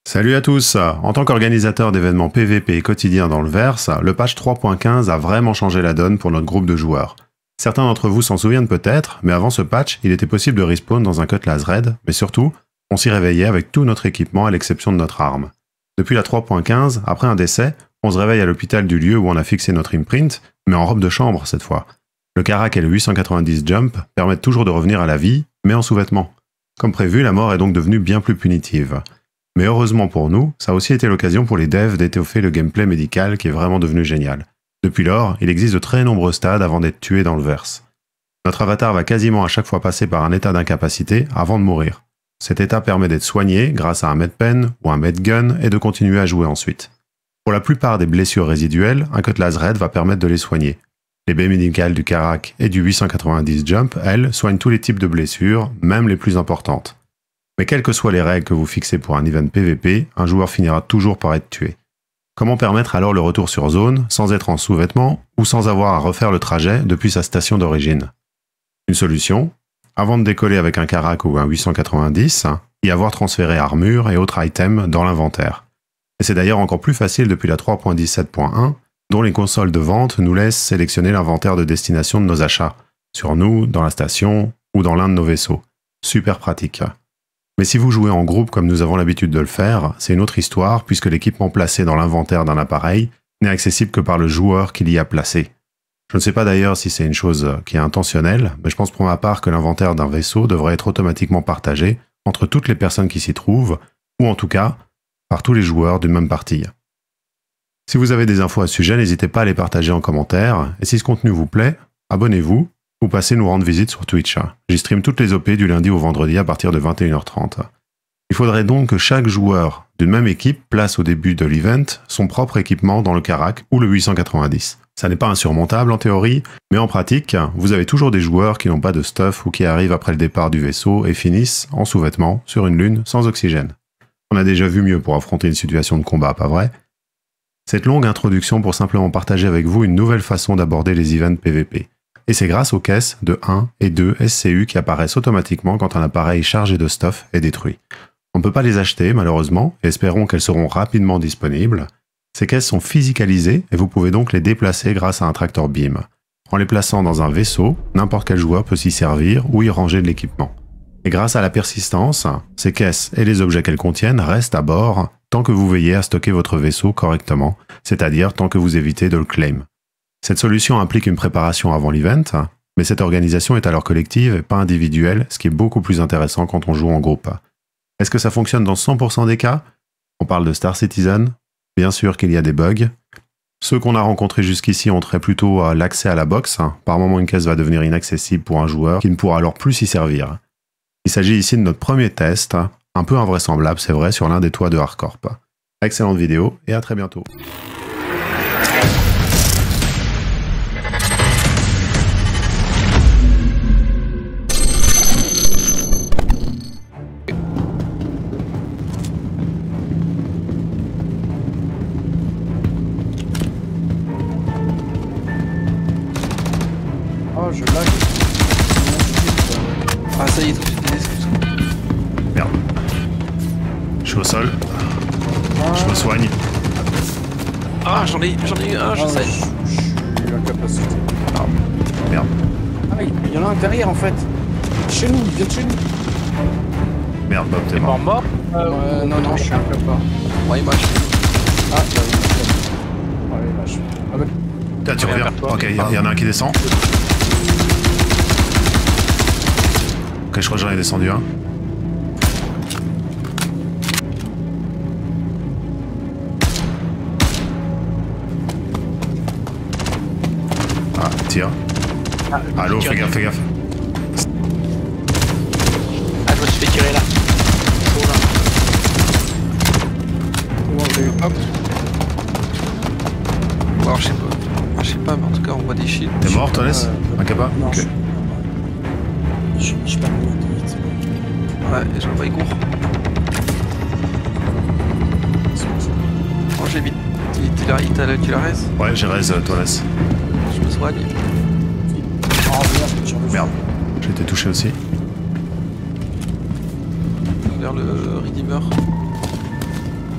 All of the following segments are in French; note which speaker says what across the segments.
Speaker 1: Salut à tous. En tant qu'organisateur d'événements PVP quotidiens dans le Verse, le patch 3.15 a vraiment changé la donne pour notre groupe de joueurs. Certains d'entre vous s'en souviennent peut-être, mais avant ce patch, il était possible de respawn dans un Cutlass Red, mais surtout, on s'y réveillait avec tout notre équipement à l'exception de notre arme. Depuis la 3.15, après un décès, on se réveille à l'hôpital du lieu où on a fixé notre imprint, mais en robe de chambre cette fois. Le Karak et le 890 Jump permettent toujours de revenir à la vie, mais en sous-vêtements. Comme prévu, la mort est donc devenue bien plus punitive. Mais heureusement pour nous, ça a aussi été l'occasion pour les devs d'étoffer le gameplay médical qui est vraiment devenu génial. Depuis lors, il existe de très nombreux stades avant d'être tué dans le Verse. Notre avatar va quasiment à chaque fois passer par un état d'incapacité avant de mourir. Cet état permet d'être soigné grâce à un medpen ou un medgun et de continuer à jouer ensuite. Pour la plupart des blessures résiduelles, un Cutlass Red va permettre de les soigner. Les baies médicales du Karak et du 890 Jump, elles, soignent tous les types de blessures, même les plus importantes. Mais quelles que soient les règles que vous fixez pour un event PVP, un joueur finira toujours par être tué. Comment permettre alors le retour sur zone, sans être en sous-vêtements, ou sans avoir à refaire le trajet depuis sa station d'origine? Une solution, avant de décoller avec un Karak ou un 890, y avoir transféré armure et autres items dans l'inventaire. Et c'est d'ailleurs encore plus facile depuis la 3.17.1, dont les consoles de vente nous laissent sélectionner l'inventaire de destination de nos achats, sur nous, dans la station, ou dans l'un de nos vaisseaux. Super pratique. Mais si vous jouez en groupe comme nous avons l'habitude de le faire, c'est une autre histoire puisque l'équipement placé dans l'inventaire d'un appareil n'est accessible que par le joueur qui l'y a placé. Je ne sais pas d'ailleurs si c'est une chose qui est intentionnelle, mais je pense pour ma part que l'inventaire d'un vaisseau devrait être automatiquement partagé entre toutes les personnes qui s'y trouvent, ou en tout cas, par tous les joueurs d'une même partie. Si vous avez des infos à ce sujet, n'hésitez pas à les partager en commentaire, et si ce contenu vous plaît, abonnez-vous, ou passez nous rendre visite sur Twitch. J'y stream toutes les OP du lundi au vendredi à partir de 21h30. Il faudrait donc que chaque joueur d'une même équipe place au début de l'event son propre équipement dans le Karak ou le 890. Ça n'est pas insurmontable en théorie, mais en pratique, vous avez toujours des joueurs qui n'ont pas de stuff ou qui arrivent après le départ du vaisseau et finissent en sous-vêtements sur une lune sans oxygène. On a déjà vu mieux pour affronter une situation de combat, pas vrai? Cette longue introduction pour simplement partager avec vous une nouvelle façon d'aborder les events PVP. Et c'est grâce aux caisses de 1 et 2 SCU qui apparaissent automatiquement quand un appareil chargé de stuff est détruit. On ne peut pas les acheter malheureusement, et espérons qu'elles seront rapidement disponibles. Ces caisses sont physicalisées et vous pouvez donc les déplacer grâce à un tractor beam. En les plaçant dans un vaisseau, n'importe quel joueur peut s'y servir ou y ranger de l'équipement. Et grâce à la persistance, ces caisses et les objets qu'elles contiennent restent à bord tant que vous veillez à stocker votre vaisseau correctement, c'est-à-dire tant que vous évitez de le claim. Cette solution implique une préparation avant l'event, mais cette organisation est alors collective et pas individuelle, ce qui est beaucoup plus intéressant quand on joue en groupe. Est-ce que ça fonctionne dans 100% des cas? On parle de Star Citizen. Bien sûr qu'il y a des bugs. Ceux qu'on a rencontrés jusqu'ici ont trait plutôt à l'accès à la box. Par moment, une caisse va devenir inaccessible pour un joueur qui ne pourra alors plus s'y servir. Il s'agit ici de notre premier test, un peu invraisemblable, c'est vrai, sur l'un des toits de Hardcorp. Excellente vidéo et à très bientôt.
Speaker 2: Oh, je lag.
Speaker 3: Ah, ça y est, tout de suite.
Speaker 1: Merde. Je suis au sol. Je me soigne.
Speaker 3: Ah, j'en ai eu un, je sais.
Speaker 2: J'ai eu la capacité.
Speaker 1: Merde.
Speaker 2: Ah, il y en a un derrière en fait. Chez nous, il vient de chez nous.
Speaker 1: Merde, Bob, t'es
Speaker 3: T'es pas
Speaker 1: mort.
Speaker 3: mort
Speaker 2: Non, je suis un capa.
Speaker 3: Ouais, moi je suis.
Speaker 2: Ah, bah oui. Ouais, là, je suis. Ah, bah.
Speaker 1: Là, tu
Speaker 3: Reviens
Speaker 1: reviens.
Speaker 3: vers toi.
Speaker 1: Ok, il y en a un qui descend. Ok, je crois que j'en ai descendu un. Ah, tire. Allô, fais gaffe, fais gaffe.
Speaker 3: Ah, je me suis fait tirer là. Oh là.
Speaker 2: Hop.
Speaker 3: Bon, alors, je sais pas, mais en tout cas, on voit des shields.
Speaker 1: T'es mort, Tones? Un capa?
Speaker 2: Non,
Speaker 1: Ok.
Speaker 2: je suis pas loin de vite.
Speaker 3: Ouais, et je le vois, il court. Oh, j'ai vite. Tu la raises?
Speaker 1: Ouais, j'ai raise Tones.
Speaker 3: Je me soigne.
Speaker 2: Oh merde, je tire dessus.
Speaker 1: Merde. J'ai été touché aussi.
Speaker 3: Vers le Redeemer.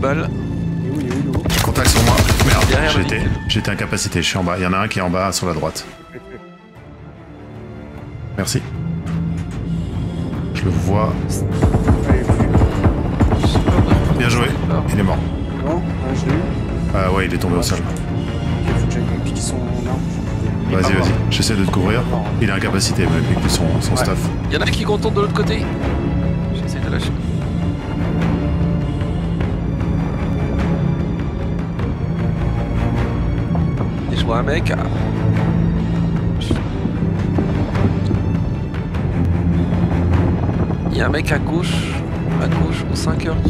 Speaker 3: balles.
Speaker 2: Il est où
Speaker 1: Contact sur moi. Merde,
Speaker 3: Derrière le
Speaker 1: j'étais incapacité, je suis en bas. Il y en a un qui est en bas sur la droite. Merci. Je le vois. Bien joué. Il est mort.
Speaker 2: Bon, ouais, je l'ai eu.
Speaker 1: Ah ouais, il est tombé au sol.
Speaker 2: Il faut que j'aille piquer son arme.
Speaker 1: Vas-y, vas-y. J'essaie de te couvrir. Il est incapacité, mais pique son stuff.
Speaker 3: Il y en a qui contournent de l'autre côté. J'essaie de lâcher. Et je vois un mec. Il y a un mec à gauche aux 5 heures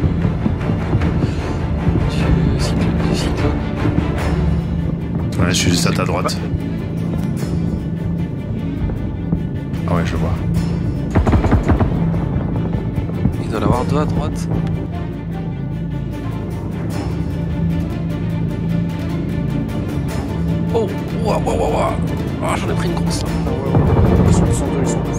Speaker 3: du cyclone.
Speaker 1: Ouais, je suis juste à ta droite. Ah ouais, je le vois.
Speaker 3: Il doit en avoir deux à droite. Oh, wow. Ah, j'en ai pris une grosse là.
Speaker 2: Ils sont deux, ils sont deux.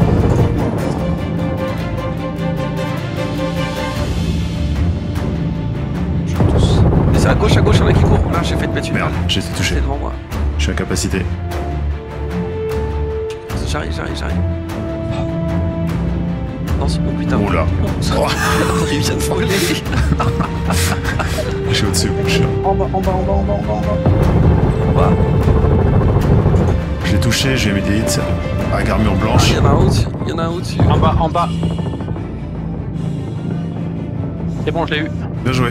Speaker 3: Je suis tous. Et c'est à gauche, il y en a qui courent. Là, j'ai fait de mettre une
Speaker 1: Merde,
Speaker 3: balle.
Speaker 1: j'ai été touché.
Speaker 3: C'est devant moi.
Speaker 1: Je suis à capacité.
Speaker 3: J'arrive. Non, c'est bon, putain.
Speaker 1: Oula. Oh.
Speaker 3: Il vient de voler.
Speaker 1: Je suis au-dessus.
Speaker 2: En bas.
Speaker 1: Je l'ai touché, j'ai mis des hits avec armure blanche.
Speaker 3: Il y en a un au-dessus.
Speaker 4: En bas. C'est bon, je l'ai eu.
Speaker 1: Bien joué.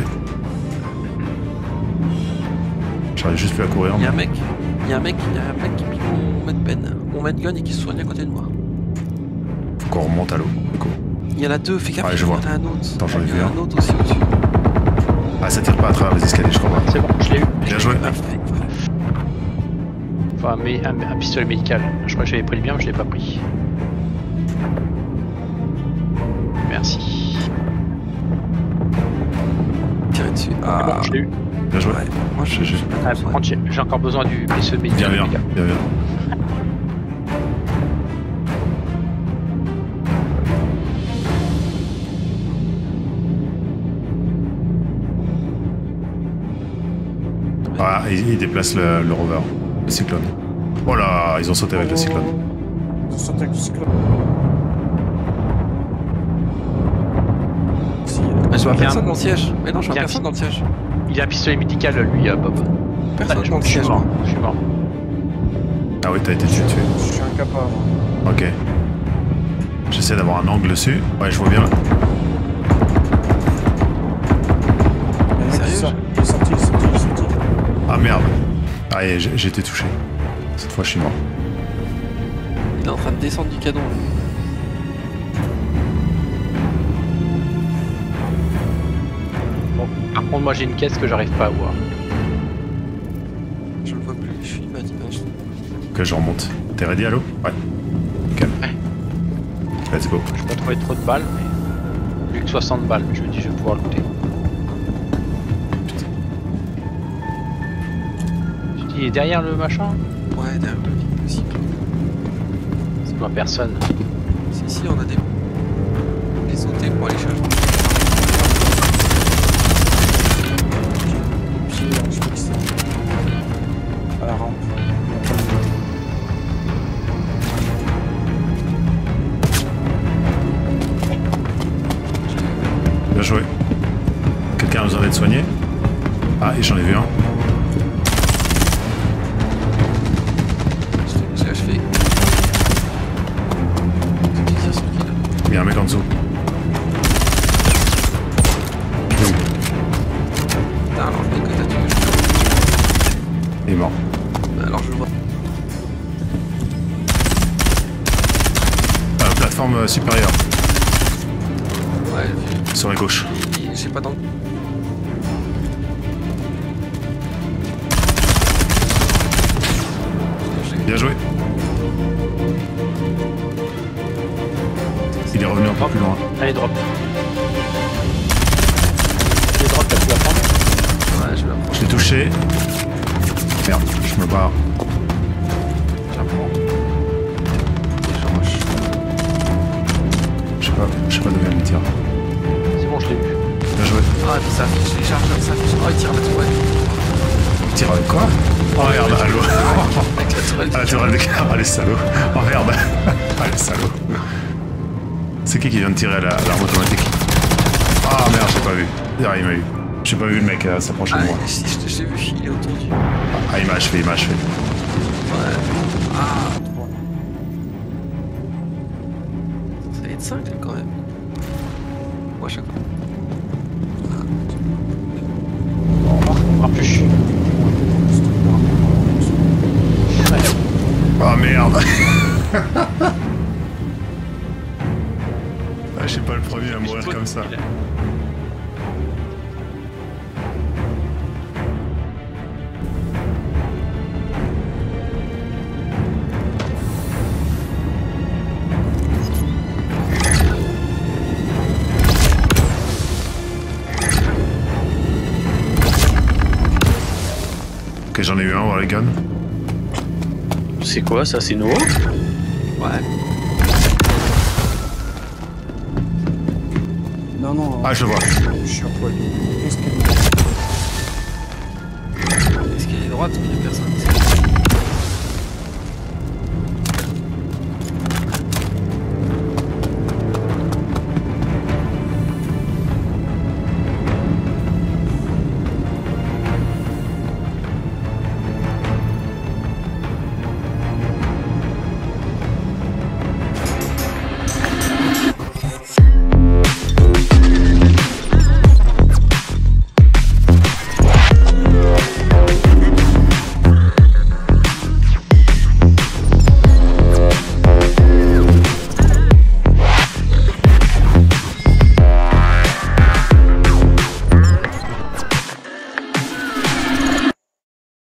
Speaker 1: J'arrive juste plus à courir.
Speaker 3: Il y a un mec qui pique mon med gun et qui se soigne à côté de moi.
Speaker 1: Faut qu'on remonte à l'eau. Du coup.
Speaker 3: Il y en a deux, fais gaffe,
Speaker 1: Ouais, je vois.
Speaker 3: il y en a un autre.
Speaker 1: Attends, j'en ai
Speaker 3: Il y
Speaker 1: vu
Speaker 3: en a
Speaker 1: un.
Speaker 3: un autre aussi au-dessus.
Speaker 1: Ah, ça tire pas à travers les escaliers, je crois pas.
Speaker 4: C'est bon, je l'ai eu.
Speaker 1: Bien joué.
Speaker 3: Parfait.
Speaker 4: Enfin, un pistolet médical. Je crois que j'avais pris le bien, mais je l'ai pas pris. Merci.
Speaker 3: Tirez dessus.
Speaker 4: C'est
Speaker 3: Ah,
Speaker 4: bon, je l'ai eu.
Speaker 1: Bien joué.
Speaker 3: ouais. Moi, j'ai pas
Speaker 4: Ah,
Speaker 3: besoin.
Speaker 4: par contre, j'ai encore besoin du pistolet médical.
Speaker 1: Bien. Ah, il déplace le rover, le cyclone. Oh là, ils ont sauté avec le cyclone.
Speaker 2: Ils ont sauté avec le cyclone. Si,
Speaker 3: Mais je vois
Speaker 4: Viens.
Speaker 3: personne dans le siège. Mais non, je vois
Speaker 4: Viens.
Speaker 3: personne dans le siège.
Speaker 4: Il a un pistolet médical, lui, Bob.
Speaker 3: Personne dans le
Speaker 4: Je suis
Speaker 3: siège.
Speaker 4: mort. Je suis mort.
Speaker 1: Ah oui, t'as été tué.
Speaker 2: je suis incapable.
Speaker 1: Ok. J'essaie d'avoir un angle dessus. Ouais, je vois bien.
Speaker 2: Il y en a qui
Speaker 3: Sérieux
Speaker 2: sortent. Il est sorti.
Speaker 1: Ah merde. Ah, et j'ai été touché. Cette fois, je suis mort.
Speaker 3: Il est en train de descendre du canon. Là.
Speaker 4: Bon, par contre, moi, j'ai une caisse que j'arrive pas à voir.
Speaker 3: Je le vois plus, je suis pas d'image.
Speaker 1: Que je remonte. T'es ready, allô? Ouais. Ok. Let's go.
Speaker 4: Je peux pas trouver trop de balles, mais j'ai que 60 balles. Je me dis, je vais pouvoir looter. Tu dis, il est derrière le machin?
Speaker 3: Ouais, derrière le cyclone.
Speaker 4: C'est pas personne.
Speaker 3: Si, on a des sautés pour aller chercher.
Speaker 2: Je crois que c'est à la rampe.
Speaker 1: Bien joué. Quelqu'un a besoin d'être soigné? Ah, et j'en ai vu un.
Speaker 3: J'ai achevé. C'est sur qui là?
Speaker 1: Il y a un mec en dessous.
Speaker 3: Ah, alors je l'ai que t'as tué.
Speaker 1: Il est mort.
Speaker 3: Alors je le vois.
Speaker 1: Plateforme supérieure,
Speaker 3: Ouais, j'ai vu.
Speaker 1: sur la gauche.
Speaker 3: J'ai pas d'angle.
Speaker 1: Bien joué. Il est revenu un peu plus loin.
Speaker 4: Allez, drop. Allez, drop, t'as pu la prendre?
Speaker 3: Ouais, je vais la prendre.
Speaker 1: Je l'ai touché. Merde, je me barre.
Speaker 3: Je la prends. Et je rush.
Speaker 1: Je sais pas d'où vient le tir.
Speaker 4: C'est bon, je l'ai vu.
Speaker 1: Bien joué.
Speaker 3: Ah, puis ça affiche, les chargeurs, ça affiche. Oh, il tire la tourelle.
Speaker 1: Tire avec quoi? Oh merde, allô.
Speaker 3: Avec la tourelle.
Speaker 1: Ah, la tourelle de car, ah les salauds. Oh merde. Ah les salauds. C'est qui vient de tirer l'arme automatique? Ah merde, j'ai pas vu. Ah, il m'a eu. J'ai pas vu le mec s'approcher
Speaker 3: Ah,
Speaker 1: de moi.
Speaker 3: si, je t'ai vu filer autour du.
Speaker 1: Ah, il m'a achevé, il m'a achevé.
Speaker 3: Ouais. Ah, 3. Ça va être 5 là quand même. Moi, chaque fois.
Speaker 4: En plus.
Speaker 1: Oh merde. Ah, je suis pas le premier à mourir comme ça. Ok, j'en ai eu un voir les guns.
Speaker 5: C'est quoi ça? C'est nouveau?
Speaker 3: Ouais.
Speaker 2: Non, non.
Speaker 1: Ah, je le vois.
Speaker 2: Je suis en poil. Qu'est-ce que...
Speaker 3: Est-ce qu'il y a droite, mais il y a personne.